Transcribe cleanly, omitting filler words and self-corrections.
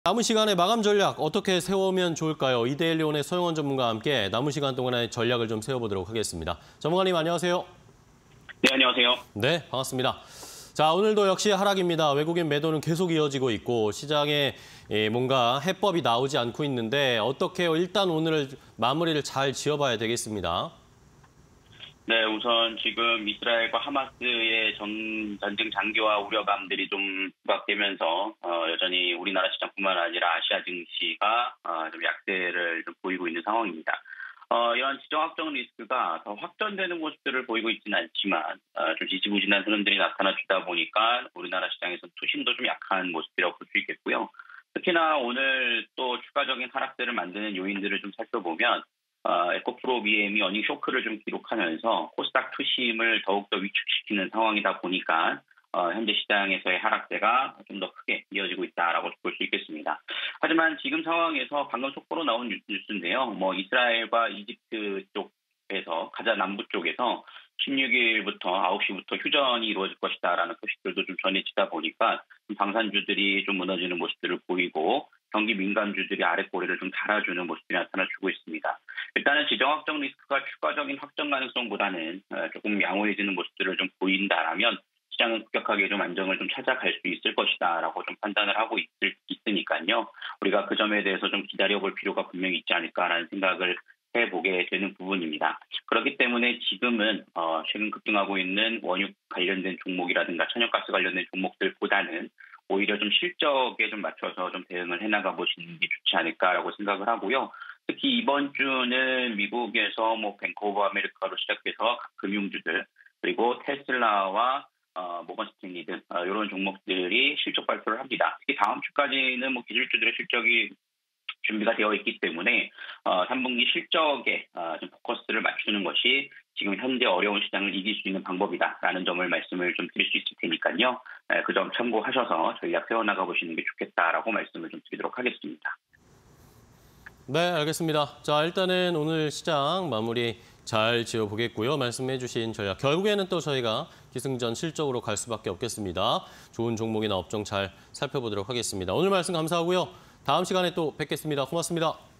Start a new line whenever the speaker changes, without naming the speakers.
남은 시간에 마감 전략 어떻게 세우면 좋을까요? 이데일리온의 서영원 전문가와 함께 남은 시간 동안의 전략을 좀 세워보도록 하겠습니다. 전문가님 안녕하세요.
네, 안녕하세요.
네, 반갑습니다. 자, 오늘도 역시 하락입니다. 외국인 매도는 계속 이어지고 있고 시장에 뭔가 해법이 나오지 않고 있는데 어떻게 일단 오늘 마무리를 잘 지어봐야 되겠습니다.
네, 우선 지금 이스라엘과 하마스의 전쟁 장기화 우려감들이 좀 부각되면서 여전히 우리나라 시장뿐만 아니라 아시아 증시가 좀 약세를 좀 보이고 있는 상황입니다. 이런 지정 확정 리스크가 더 확전되는 모습들을 보이고 있지는 않지만 좀 지지부진한 흐름들이 나타나주다 보니까 우리나라 시장에서 투심도 좀 약한 모습이라고 볼 수 있겠고요. 특히나 오늘 또 추가적인 하락세를 만드는 요인들을 좀 살펴보면 에코프로 BM이 어닝 쇼크를 좀 기록하면서 코스닥 투심을 더욱더 위축시키는 상황이다 보니까 현재 시장에서의 하락세가 좀 더 크게 이어지고 있다라고 볼 수 있겠습니다. 하지만 지금 상황에서 방금 속보로 나온 뉴스인데요. 이스라엘과 이집트 쪽에서 가자 남부 쪽에서 16일부터 9시부터 휴전이 이루어질 것이다라는 소식들도 좀 전해지다 보니까 방산주들이 좀 무너지는 모습들을 보이고 경기 민감주들이 아랫꼬리를 좀 달아주는 모습이 나타나주고 있습니다. 일단은 지정 확정 리스크가 추가적인 확정 가능성보다는 조금 양호해지는 모습들을 좀 보인다라면 시장은 급격하게 좀 안정을 좀 찾아갈 수 있을 것이다라고 좀 판단을 하고 있으니까요. 우리가 그 점에 대해서 좀 기다려볼 필요가 분명히 있지 않을까라는 생각을 해보게 되는 부분입니다. 그렇기 때문에 지금은 최근 급등하고 있는 원유 관련된 종목이라든가 천연가스 관련된 종목들보다는 오히려 좀 실적에 좀 맞춰서 좀 대응을 해나가 보시는 게 좋지 않을까라고 생각을 하고요. 특히 이번 주는 미국에서 뱅크 오브 아메리카로 시작해서 각 금융주들 그리고 테슬라와 모건 스탠리 등 이런 종목들이 실적 발표를 합니다. 특히 다음 주까지는 기술주들의 실적이 준비가 되어 있기 때문에 3분기 실적에 좀 포커스를 맞추는 것이 지금 현재 어려운 시장을 이길 수 있는 방법이다라는 점을 말씀을 좀 드릴 수 있을 테니까요. 그 점 참고하셔서 전략 세워나가 보시는 게 좋겠다라고 말씀을 좀 드리도록 하겠습니다.
네, 알겠습니다. 자, 일단은 오늘 시장 마무리 잘 지어보겠고요. 말씀해 주신 전략. 결국에는 또 저희가 기승전 실적으로 갈 수밖에 없겠습니다. 좋은 종목이나 업종 잘 살펴보도록 하겠습니다. 오늘 말씀 감사하고요. 다음 시간에 또 뵙겠습니다. 고맙습니다.